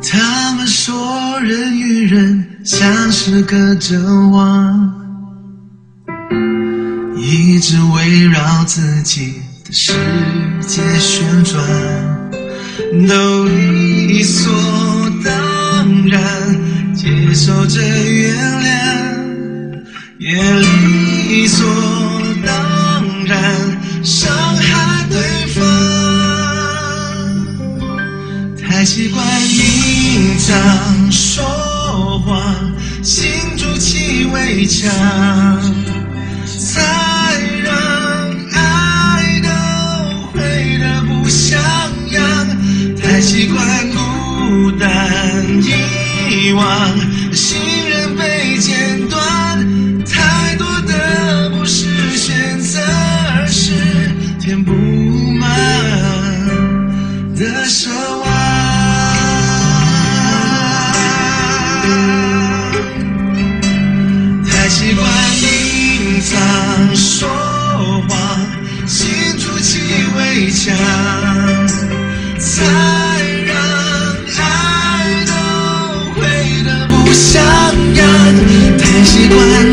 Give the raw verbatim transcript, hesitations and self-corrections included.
他们说人与人像是隔着网，一直围绕自己的世界旋转，都理所当然接受着原谅，也理所当然伤害对方。太习惯隐藏说谎，心筑起围墙，才让爱都毁得不像样。太习惯孤单遗忘，信任被剪断，太多的不是选择，而是填不满的奢望。太习惯隐藏说谎，心筑起围墙，才让爱都毁得不像样。太习惯